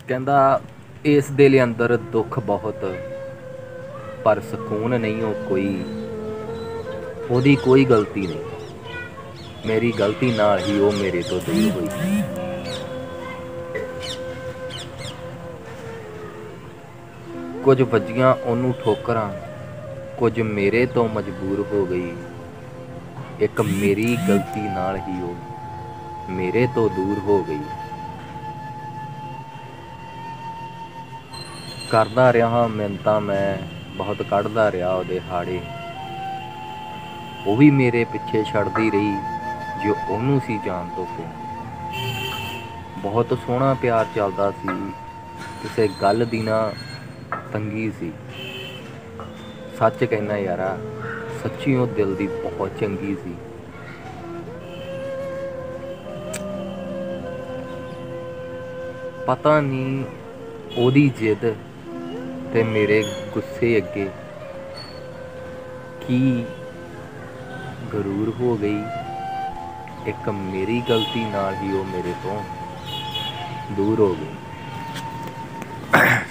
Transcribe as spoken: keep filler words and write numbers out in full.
कहंदा इस दिल अंदर दुख बहुत पर सकून नहीं हो कोई, ओदी कोई गलती नहीं, मेरी गलती नाल ही वो मेरे तो दूर हुई। कुछ वजियां ओनू ठोकरां, कुछ मेरे तो मजबूर हो गई, एक मेरी गलती नाल ही वो मेरे तो दूर हो गई। करदा रहा मिन्नतां मैं बहुत कढ़दा रहा ओहदे हाड़े, वो भी मेरे पिछे छड़दी रही जो ओनू सी जान तो प्यार। बहुत सोहना प्यार चलदा सी, किसे गल दी ना तंगी सी। सच कहना यारा, सच्ची वो दिल दी बहुत चंगी सी। पता नहीं ओदी जिद ते मेरे गुस्से अगे की गरूर हो गई, एक मेरी गलती नाल ही वो मेरे तो दूर हो गई।